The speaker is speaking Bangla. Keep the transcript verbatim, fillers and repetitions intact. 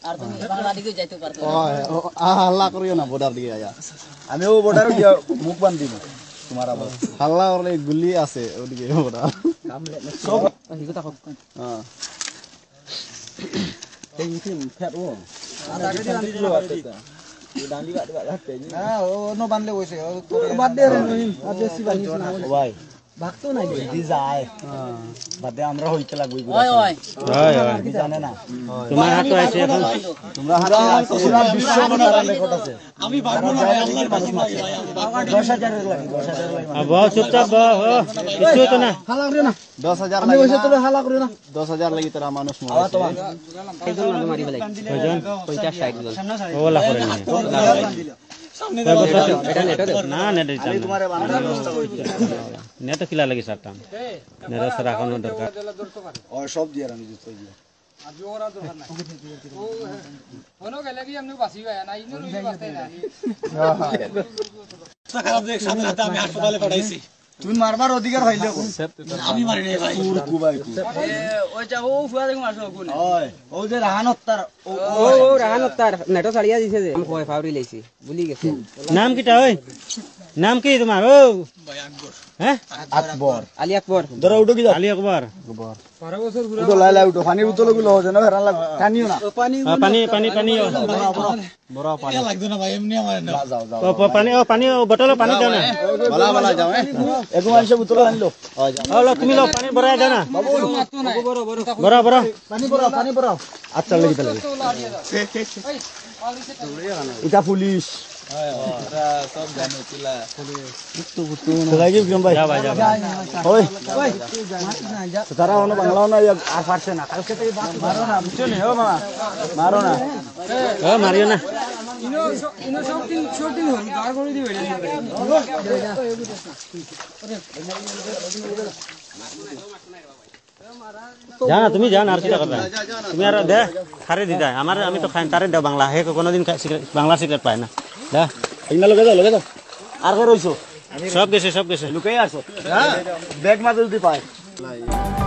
আর তুমি বাংলা দিকে যাইতে পারতো হাল্লা করিও না বর্ডার দিকে আয়া আমিও বর্ডারে গিয়া মুখ বান্ধ দিব তোমার আবার হাল্লা করলে গুলি আছে ওদিকে বর্ডার সব হিগো তাকো হ্যাঁ এই মিটিং ফেট ও আগে ডান্ডি দিলো আচ্ছা ডান্ডি বাদ বাদ হাতে না ও নো বানলে হইছে ও বাদ দে রে নহিম আর বেশি বানিস না ভাই ভাগতো নাই দি যায় হ্যাঁ বাদে আমরা হইতে লাগবই ওই ওই হয় হয় কি জানে না তোমার হাতে আছে এখন তোমরা হাতে পুরো বিশ্ব মনার রেকর্ড আছে আমি ভাগবো না আল্লাহর বাসি লাগে দশ হাজার লাগে দশ হাজার লাগে আ বহু চুপচাপ বহু কিছু তো না হালা করিও না দশ হাজার আমি হইছে তোরে হালা করিও না দশ হাজার লাগি তোরা মানুষ আওয়া তো এইজন না মারি ফেলাই কয়জন পঞ্চাশ ষাট জন ওলা করে নি কয় বছর এটা নেট দে না নেট দিতাম আমি তোমারে বানানোর ব্যবস্থা করি নেট কিলা লাগি সারতাম নেট সারা কোন দরকার ও সব দিয়ে আমি দিতে দিয়ে আজও ওরা দরকার নাই ও হনো গেলে কি আমি বাসি ভাই না ইনো নি বাসতে না খারাপ দেখ সামনে হাতে আমি হাসপাতালে পাঠাইছি তুমি মারবার অধিকার হইলে আমি মারি নাই ভাই কুর কুবাই কু ওই যা ও ফুয়া দেখো মারছো কোন ওই ও যে রাহানত তার ও ও ও রাহান তার নেটো ছাড়িয়া দিছে যে আমি কয় ফাউরি লাইছি ভুলি গেছে নাম কিটা ওই নাম কি তোমার ও ভাই আকবর হ্যাঁ আকবর আলী আকবর ধরো উঠো কি আলী আকবর বারো বছর ঘুরে উঠো লাই লাই উঠো পানি বোতল গুলো হচ্ছে না হেরান লাগ টানিও না পানি আ, পানি পানি পানি ও বড় পানি এ লাগতো না ভাই এমনি আমার না যাও যাও ও, প- পানি ও পানি ও বটল পানি দাও না বলা বলা যাও এগো মানুষ বোতল আনলো ও লো তুমি লো পানি ভরা দাও না মারতো না বড় বড় বড় বড় পানি পড়াও পানি পড়াও আচ্ছা লাগি তাহলে তো লাড়িয়ে দাও এই অলরেডি এটা পুলিশ সব জানো চিলা কোথায় কি বিক্রম ভাই যাও ভাই যাও ওই তারা অন্য বাংলাও না আর পারছে না কালকে থেকে মারো না বুঝছো নি ও মামা মারো না ও মারিও না ইনো ইনো সব দিন সব দিন হল দাঁড় করে দিবে যা না তুমি যা না আর কিটা করবা তুমি আর দে খারে দি দা আমার আমি তো খাই তারে দাও বাংলা হে কোনোদিন খা- সিগারেট বাংলা সিগারেট পায় না দা এই না লগে যাও লগে যাও আর কে রইছো সব গেছে সব গেছে লুকাই আসো হ্যাঁ ব্যাগ মাঝে যদি পায়